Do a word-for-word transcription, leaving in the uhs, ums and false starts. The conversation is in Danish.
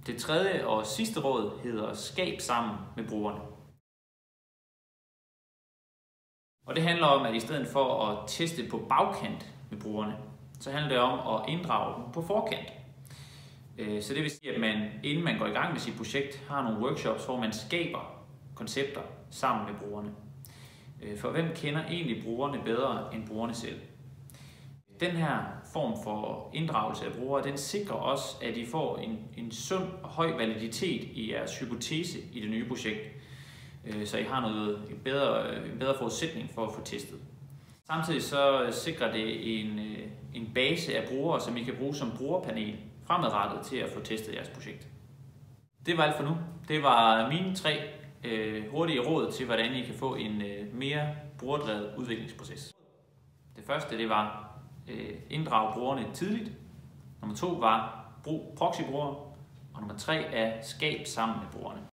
Det tredje og sidste råd hedder skab sammen med brugerne. Og det handler om, at i stedet for at teste på bagkant med brugerne, så handler det om at inddrage dem på forkant. Så det vil sige, at man, inden man går i gang med sit projekt, har nogle workshops, hvor man skaber koncepter sammen med brugerne. For hvem kender egentlig brugerne bedre end brugerne selv? Den her form for inddragelse af brugere, den sikrer også, at I får en, en sund og høj validitet i jeres hypotese i det nye projekt, så I har noget, en, bedre, en bedre forudsætning for at få testet. Samtidig så sikrer det en, en base af brugere, som I kan bruge som brugerpanel fremadrettet til at få testet jeres projekt. Det var alt for nu. Det var mine tre øh, hurtige råd til, hvordan I kan få en øh, mere brugerdrevet udviklingsproces. Det første, det var øh, inddrag brugerne tidligt. Nummer to var brug proxybrugere. Og nummer tre er skab sammen med brugerne.